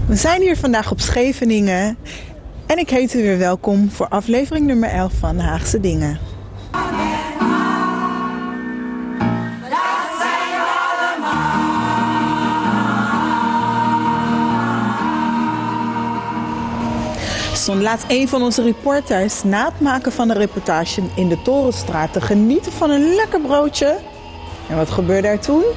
We zijn hier vandaag op Scheveningen en ik heet u weer welkom voor aflevering nummer 11 van Haagse Dingen. Stond laatst een van onze reporters na het maken van een reportage in de Torenstraat te genieten van een lekker broodje. En wat gebeurde er toen?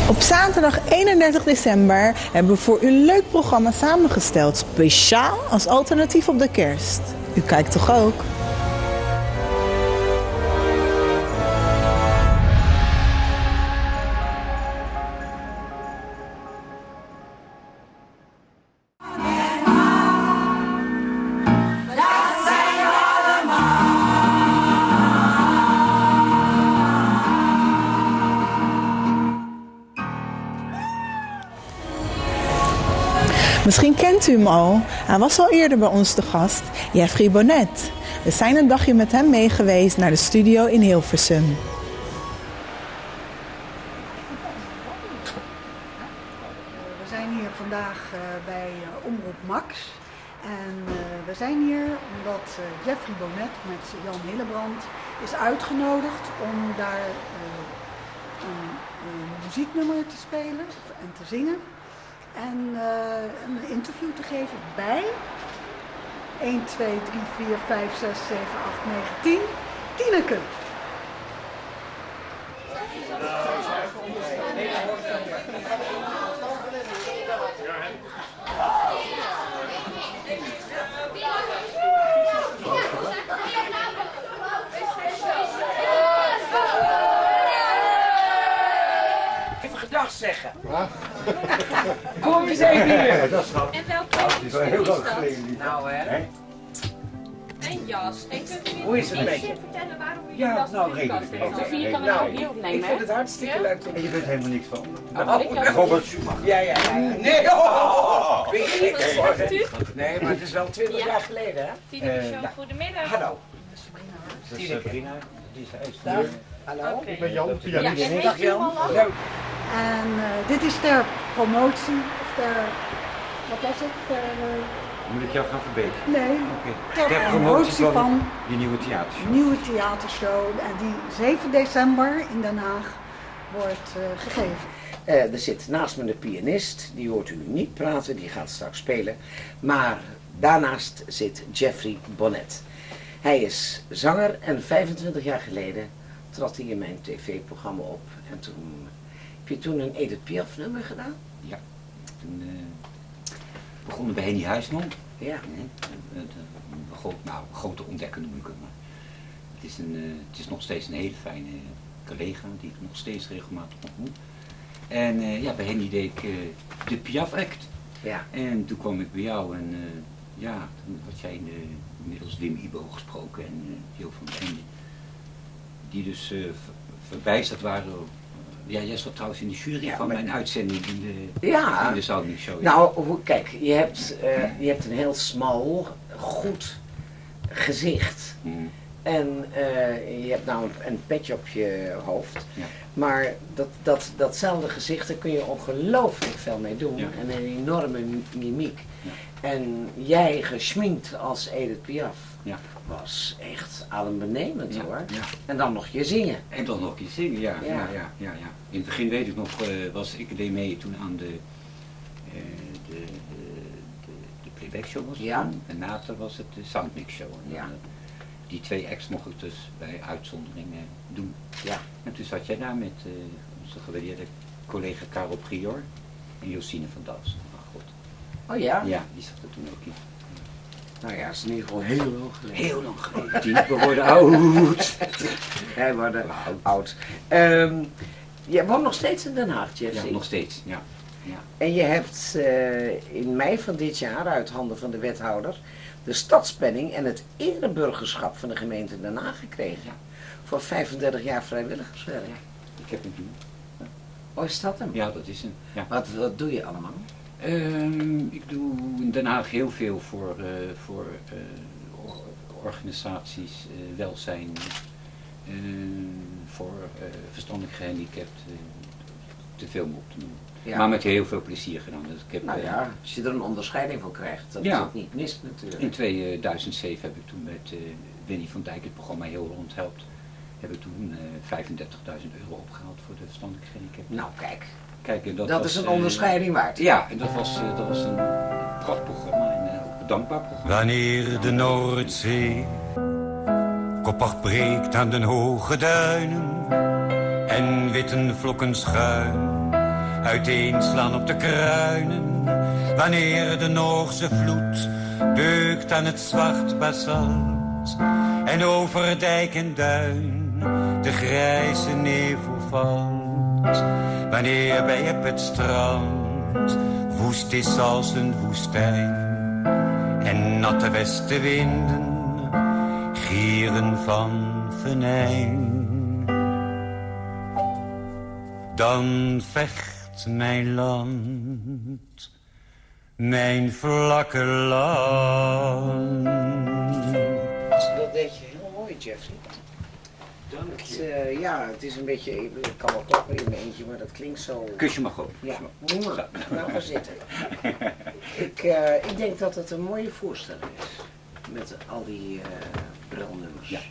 Op zaterdag 31 december hebben we voor u een leuk programma samengesteld. Speciaal als alternatief op de kerst. U kijkt toch ook? Misschien kent u hem al. Hij was al eerder bij ons te gast, Jeffrey Bonnet. We zijn een dagje met hem meegeweest naar de studio in Hilversum. We zijn hier vandaag bij Omroep Max. En we zijn hier omdat Jeffrey Bonnet met Jan Hillebrand is uitgenodigd om daar een muzieknummer te spelen en te zingen. En een interview te geven bij 1, 2, 3, 4, 5, 6, 7, 8, 9, 10, Tineke. Dag zeggen. Kom eens even hier. En welke is heel lang geleden. Nou hè. Een jas. En kunt u Hoe is het een beetje? vertellen waarom u Ja, jas nou, in de kast redelijk. heeft? Sofie kan het Nou, ook niet opnemen. ik vind het hartstikke leuk. En je weet helemaal niks van. Robert Schumacher. Ja. Nee, weet je niks van, hè? Nee, maar het is wel 20 jaar geleden, hè? Tineke Show, goedemiddag. Hallo. Dat is Sabrina, die is Dag. uit. Hallo. Oké. Ik ben Jan, Ja, pianist. en Dag heet u al Jan. lang? Leuk. En dit is ter promotie, of ter, wat was het? Moet ik jou gaan verbeteren? Nee, Oké. ter promotie van die nieuwe theatershow. een nieuwe theatershow. En die 7 december in Den Haag wordt gegeven. Er zit naast me een pianist, die hoort u niet praten, die gaat straks spelen. Maar daarnaast zit Jeffrey Bonnet. Hij is zanger en 25 jaar geleden trad hij in mijn tv-programma op. En toen heb je toen een Edith Piaf nummer gedaan? Ja. Toen begonnen bij Henny Huisman. Ja. Een grote ontdekker noem ik hem. Maar het is nog steeds een hele fijne collega die ik nog steeds regelmatig ontmoet. En bij Henny deed ik de Piaf Act. Ja. En toen kwam ik bij jou en toen had jij inmiddels Wim Ibo gesproken en Jo van den Ende. Die dus verbijsterd waren. Jij zat trouwens in de jury van mijn uitzending in de Soundmix Show. Nou, kijk, je hebt een heel smal, goed gezicht. En je hebt nou een petje op je hoofd. Ja. Maar datzelfde gezicht, daar kun je ongelooflijk veel mee doen. Ja. En een enorme mimiek. Ja. En jij geschminkt als Edith Piaf Ja. was echt adembenemend hoor. Ja. En dan nog je zingen. En dan nog iets zingen, ja. In het begin weet ik nog, deed mee toen aan de playback show was het Ja. toen. En later was het de Soundmix Show. En Ja. die 2 acts mocht ik dus bij uitzonderingen doen. Ja. En toen zat jij daar met onze gewaardeerde collega Karel Prior en Josine van Dalsen. God. Oh ja? Ja, die zat er toen ook in. Nou ja, het is in ieder geval heel lang geleden. Heel lang geleden. We worden oud. Wij worden oud. Je woont nog steeds in Den Haag, Jeffrey? Ja, nog steeds, ja. En je hebt in mei van dit jaar uit handen van de wethouder de stadspenning en het ereburgerschap van de gemeente Den Haag gekregen. Ja. Voor 35 jaar vrijwilligerswerk. Ja. Ik heb hem doen. Oh, is dat hem? Ja, dat is hem. Ja. Wat doe je allemaal? Ik doe in Den Haag heel veel voor organisaties, welzijn, voor verstandelijk gehandicapten, te veel om op te noemen. Ja. Maar met heel veel plezier gedaan. Dus ik heb, Nou ja, als je er een onderscheiding voor krijgt, dat is ook niet mis natuurlijk. In 2007 heb ik toen met Winnie van Dijk het programma Heel Rond Helpt, heb ik toen €35.000 opgehaald voor de verstandelijk gehandicapten. Nou kijk, Kijk, dat is een onderscheiding waard. Ja, en dat was een prachtprogramma en ook een dankbaar programma. Wanneer de Noordzee koppig breekt aan de hoge duinen en witte vlokken schuim uiteenslaan op de kruinen, wanneer de Noorse vloed beukt aan het zwart basalt en over dijk en duin de grijze nevel valt. Wanneer bij het strand woest is als een woestijn en natte westenwinden gieren van venijn. Dan vecht mijn land, mijn vlakke land. Dat deed je heel mooi, Jeffrey. Dank Ja, het is een beetje, ik kan wel klappen in mijn eentje, maar dat klinkt zo... Kusje mag ook. Ja, nou gaan zitten. Ik denk dat het een mooie voorstelling is, met al die brelnummers. Ja,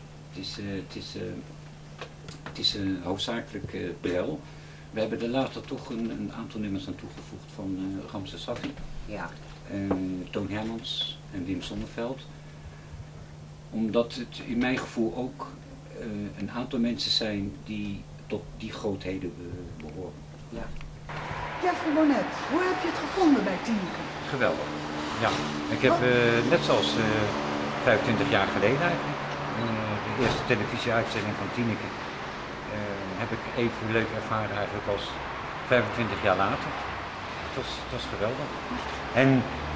het is hoofdzakelijk brel. We hebben er later toch een aantal nummers aan toegevoegd van Ramses Safi, Ja. Toon Hermans en Wim Sonneveld. Omdat het in mijn gevoel ook een aantal mensen zijn die tot die grootheden behoren. Ja. Jeffrey Bonnet, hoe heb je het gevonden bij Tineke? Geweldig. Ja, ik heb net zoals 25 jaar geleden eigenlijk, de eerste televisieuitzending van Tineke, heb ik even leuk ervaren eigenlijk als 25 jaar later. Het was geweldig. En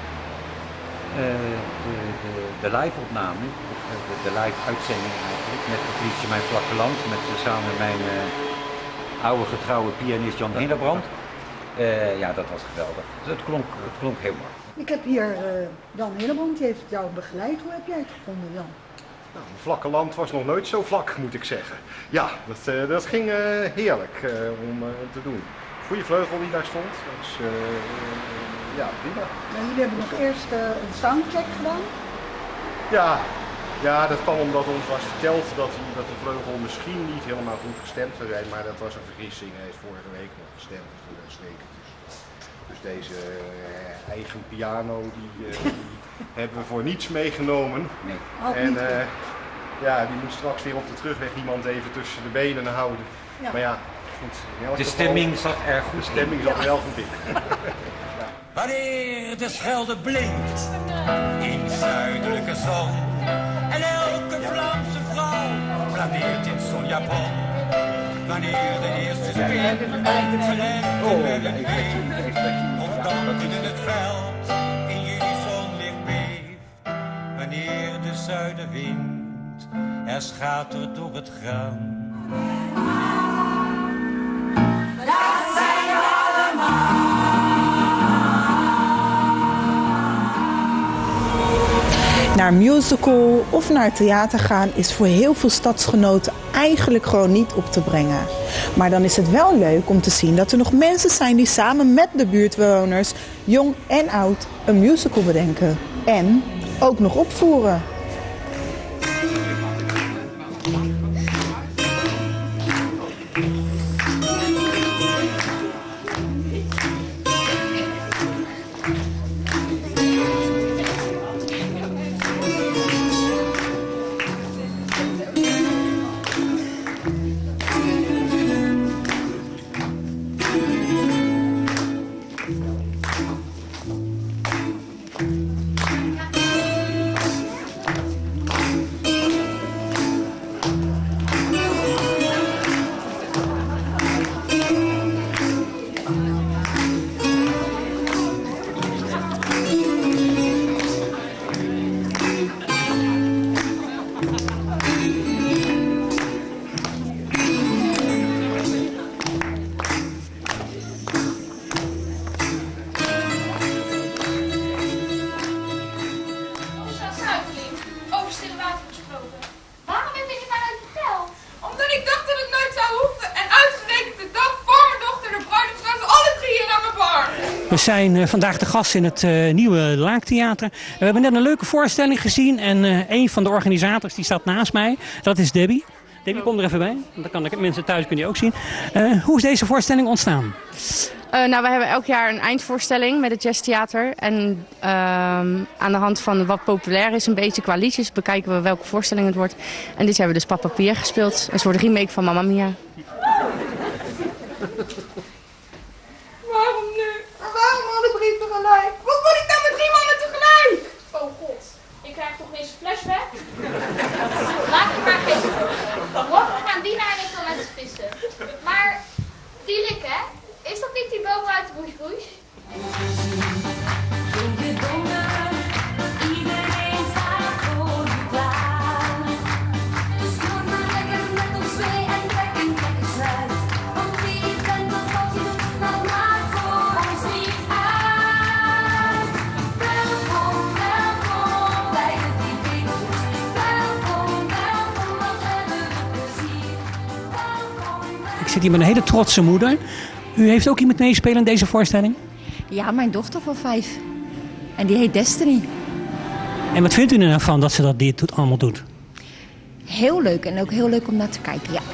de live-opname, of de live-uitzending eigenlijk, met Patricia Mijn Vlakke Land, met samen mijn oude getrouwe pianist Jan Hillebrand. Ja, dat was geweldig. Het klonk heel mooi. Ik heb hier Jan Hillebrand, die heeft jou begeleid. Hoe heb jij het gevonden, Jan? Nou, het vlakke land was nog nooit zo vlak, moet ik zeggen. Ja, dat ging heerlijk om te doen. Goede vleugel die daar stond, dus ja, prima. Nou, jullie hebben nog eerst een soundcheck gedaan. Ja, dat kwam omdat ons was verteld dat de vleugel misschien niet helemaal goed gestemd zou zijn, maar dat was een vergissing. Hij is vorige week nog gestemd, dus uitstekend. Dus deze eigen piano, die hebben we voor niets meegenomen. Nee. En ja, die moet straks weer op de terugweg iemand even tussen de benen houden. Ja. Maar ja, goed. De stemming zat erg goed. De stemming zat er wel goed in. Wanneer de Schelde blinkt in zuidelijke zon en elke Vlaamse vrouw flaneert in zo'n japon. Wanneer de eerste spin verlengde of danken in het veld in jullie zonlicht beeft. Wanneer de zuidenwind er schatert door het graan. Dat zijn we allemaal. Naar een musical of naar het theater gaan is voor heel veel stadsgenoten eigenlijk gewoon niet op te brengen. Maar dan is het wel leuk om te zien dat er nog mensen zijn die samen met de buurtbewoners, jong en oud, een musical bedenken. En ook nog opvoeren. We zijn vandaag de gast in het nieuwe Laaktheater. We hebben net een leuke voorstelling gezien en een van de organisators die staat naast mij. Dat is Debbie. Debbie, kom er even bij. Dan kan de mensen thuis kunnen die ook zien. Hoe is deze voorstelling ontstaan? Nou, we hebben elk jaar een eindvoorstelling met het jazztheater. En aan de hand van wat populair is, een beetje qua liedjes, bekijken we welke voorstelling het wordt. En dit hebben we dus Papa Pierre gespeeld. Een soort remake van Mamma Mia. Iedereen staat voor je klaar. Dus doe maar lekker met ons mee en trek een gekke sluit. Want wie je bent, wat je doet, dat maakt voor ons niet uit. Welkom, welkom bij de Diepietjes. Welkom, welkom, wat hebben we plezier. Ik zit hier met een hele trotse moeder. U heeft ook iemand meespelen in deze voorstelling? Ja, mijn dochter van 5. En die heet Destiny. En wat vindt u er nou van dat ze dit allemaal doet? Heel leuk en ook heel leuk om naar te kijken, ja.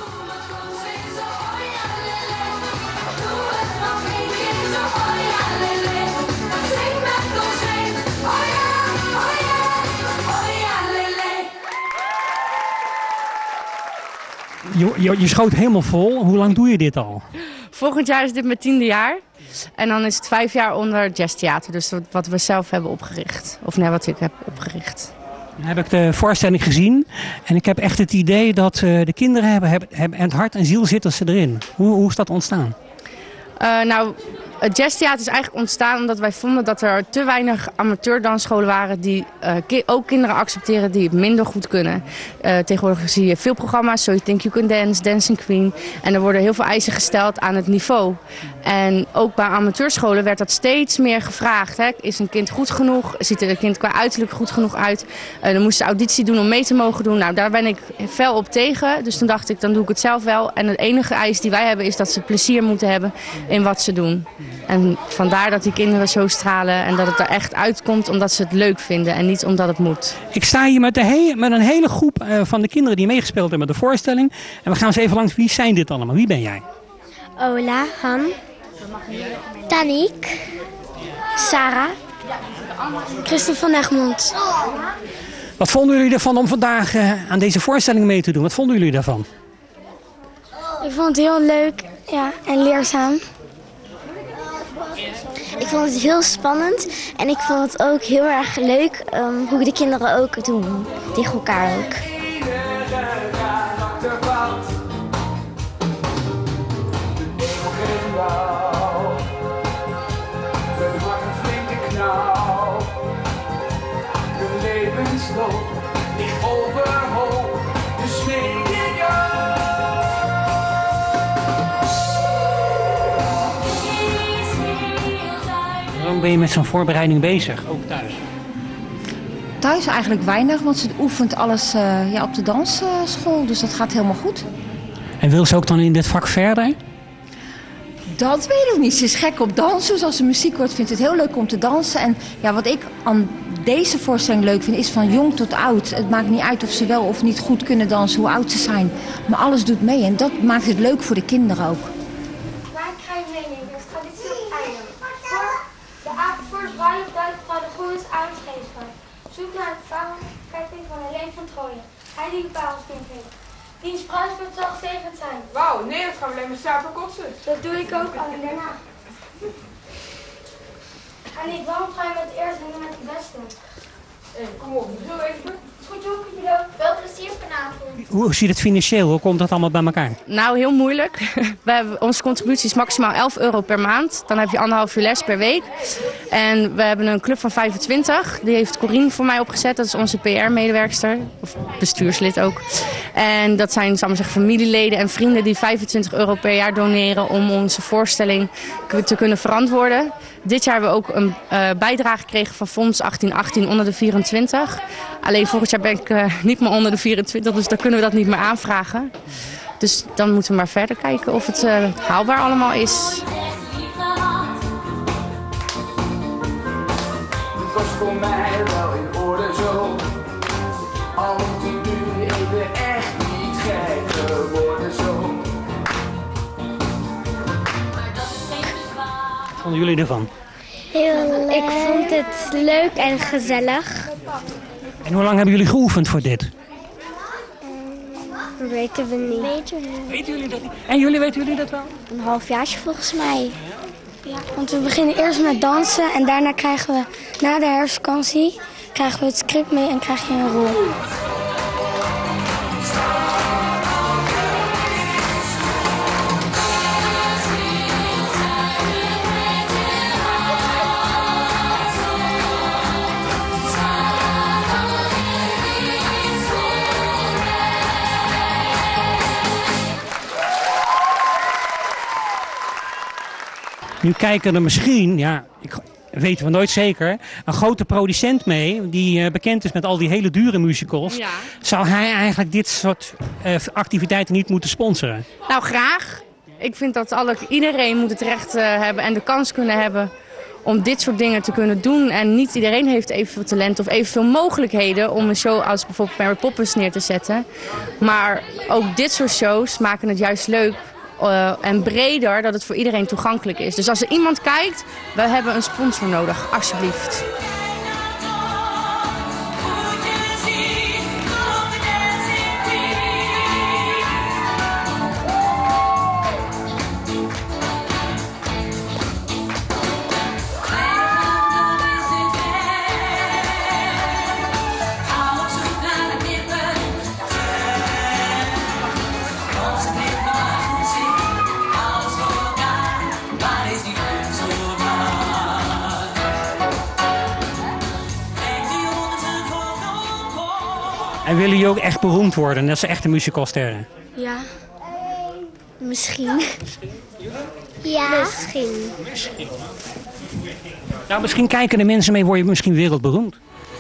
Je schoot helemaal vol. Hoe lang doe je dit al? Volgend jaar is dit mijn 10e jaar. En dan is het 5 jaar onder jazztheater. Dus wat we zelf hebben opgericht. Of nee, wat ik heb opgericht. Dan heb ik de voorstelling gezien. En ik heb echt het idee dat de kinderen hebben het hart en ziel zitten ze erin. Hoe is dat ontstaan? Het jazztheater is eigenlijk ontstaan omdat wij vonden dat er te weinig amateurdansscholen waren die ook kinderen accepteren die het minder goed kunnen. Tegenwoordig zie je veel programma's, So You Think You Can Dance, Dancing Queen. En er worden heel veel eisen gesteld aan het niveau. En ook bij amateurscholen werd dat steeds meer gevraagd. Hè? Is een kind goed genoeg? Ziet er een kind qua uiterlijk goed genoeg uit? Dan moesten ze auditie doen om mee te mogen doen. Nou, daar ben ik fel op tegen. Dus toen dacht ik, dan doe ik het zelf wel. En de enige eis die wij hebben is dat ze plezier moeten hebben in wat ze doen. En vandaar dat die kinderen zo stralen en dat het er echt uitkomt omdat ze het leuk vinden en niet omdat het moet. Ik sta hier met een hele groep van de kinderen die meegespeeld hebben met de voorstelling. En we gaan eens even langs, wie zijn dit allemaal? Wie ben jij? Ola, Han, Danique, Sarah, Christel van Egmond. Wat vonden jullie ervan om vandaag aan deze voorstelling mee te doen? Wat vonden jullie daarvan? Ik vond het heel leuk, ja, en leerzaam. Ik vond het heel spannend en ik vond het ook heel erg leuk hoe de kinderen ook doen, tegen elkaar ook. Hoe lang ben je met zo'n voorbereiding bezig, ook thuis? Thuis eigenlijk weinig, want ze oefent alles op de dansschool. Dus dat gaat helemaal goed. En wil ze ook dan in dit vak verder? Dat weet ik niet. Ze is gek op dansen. Dus als ze muziek hoort, vindt ze het heel leuk om te dansen. En ja, wat ik aan deze voorstelling leuk vind, is van jong tot oud. Het maakt niet uit of ze wel of niet goed kunnen dansen, hoe oud ze zijn. Maar alles doet mee en dat maakt het leuk voor de kinderen ook. Waar krijg je meenemen? Het traditie op het einde. Voor de avond voor de bruiloft duidt mevrouw de Groen het avondgeven. Zoek naar de verhaal van Helene van Trooien. Hij die de parelskind heeft. Diens bruidsbed zal gezegend zijn. Wauw, nee, dat gaan we alleen maar slapen kotsen. Dat doe ik ook al daarna. En ik waarom ga je met het eerste en met het beste? Kom op, heel even. Goed joh, Pilo. Veel plezier vanavond. Hoe zit het financieel? Hoe komt dat allemaal bij elkaar? Nou, heel moeilijk. Onze contributie is maximaal €11 per maand. Dan heb je 1,5 uur les per week. En we hebben een club van 25. Die heeft Corine voor mij opgezet. Dat is onze PR-medewerkster. Of bestuurslid ook. En dat zijn, zal ik maar zeggen, familieleden en vrienden die €25 per jaar doneren om onze voorstelling te kunnen verantwoorden. Dit jaar hebben we ook een bijdrage gekregen van Fonds 1818 onder de 24. Alleen volgend jaar ben ik niet meer onder de 24, dus dan kunnen we dat niet meer aanvragen. Dus dan moeten we maar verder kijken of het haalbaar allemaal is. Het was voor mij wel in orde zo. Al moet ik nu even echt niet gek worden zo. Wat vonden jullie ervan? Ik vond het leuk en gezellig. En hoe lang hebben jullie geoefend voor dit? Weten we niet. Weten jullie dat niet? En weten jullie dat wel? Een halfjaartje volgens mij. Ja, want we beginnen eerst met dansen en daarna krijgen we, na de herfstvakantie, krijgen we het script mee en krijg je een rol. Nu kijken er misschien, weten we nooit zeker, een grote producent mee die bekend is met al die hele dure musicals. Ja. Zou hij eigenlijk dit soort activiteiten niet moeten sponsoren? Nou, graag. Ik vind dat iedereen moet het recht hebben en de kans kunnen hebben om dit soort dingen te kunnen doen. En niet iedereen heeft evenveel talent of evenveel mogelijkheden om een show als bijvoorbeeld Mary Poppins neer te zetten. Maar ook dit soort shows maken het juist leuk en breder, dat het voor iedereen toegankelijk is. Dus als er iemand kijkt, we hebben een sponsor nodig, alsjeblieft. En willen jullie ook echt beroemd worden, net als echte musicalsterren? Ja. Misschien. Ja. Misschien. Nou, misschien kijken de mensen mee, word je misschien wereldberoemd.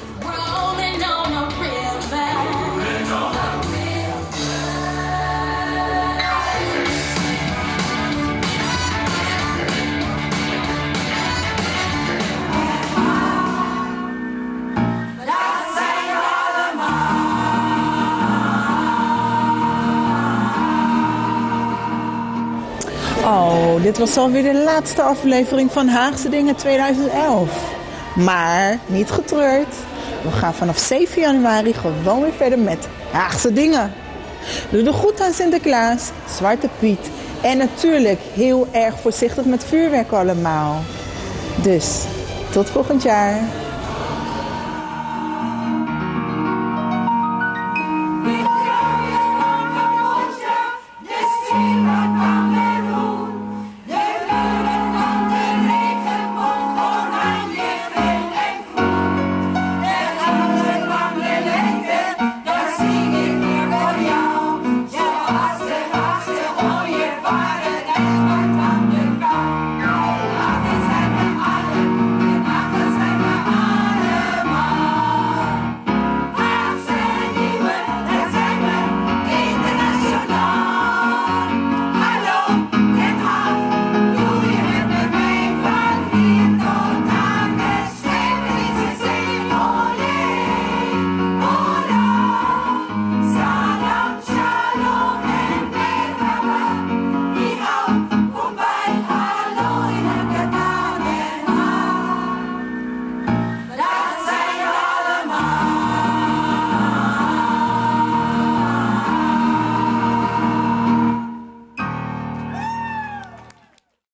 Oh, dit was alweer de laatste aflevering van Haagse Dingen 2011. Maar niet getreurd. We gaan vanaf 7 januari gewoon weer verder met Haagse Dingen. Doe de goed aan Sinterklaas, Zwarte Piet en natuurlijk heel erg voorzichtig met vuurwerk allemaal. Dus, tot volgend jaar.